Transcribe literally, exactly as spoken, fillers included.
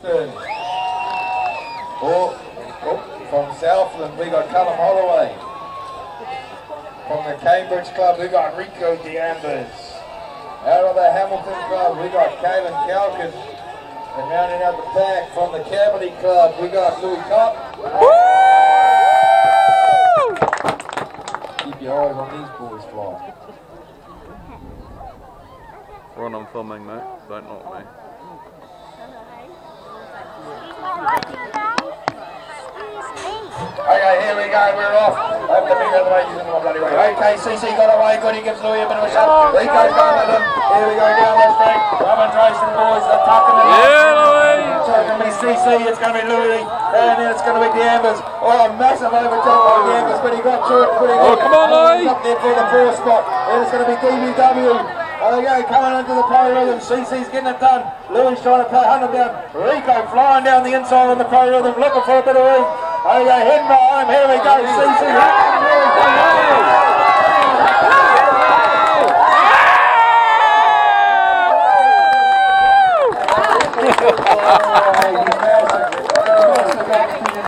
Oh, oh, from Southland, we got Callum Holloway. From the Cambridge Club, we got Rico D'Ambers. Out of the Hamilton Club, we got Kalen Calkin. And rounding out the pack from the Kapiti Club, we got Luey Cotton. Keep your eyes on these boys fly. Ron, I'm filming, mate. Don't knock me. Okay, here we go, we're off. Over the big other way, he's in the bloody way. Okay, C C got away good, he gives Luey a bit of a shove. Rico's going with him. Here we go down the straight. Demonstration boys, they're tucking it. Yeah, Luey! It's going to be C C, it's going to be Luey, and then it's going to be D'Ambers. Oh, massive overtop by D'Ambers, but he got through it pretty good. Oh, come on, Luey! Up there for the fourth spot. Then it's going to be D V W. There we go, coming into the pro rhythm. C C's getting it done. Louis trying to play one hundred down. Rico flying down the inside on the pro rhythm, looking for a bit of room. There we go, heading behind him. Here we go, C C. Oh,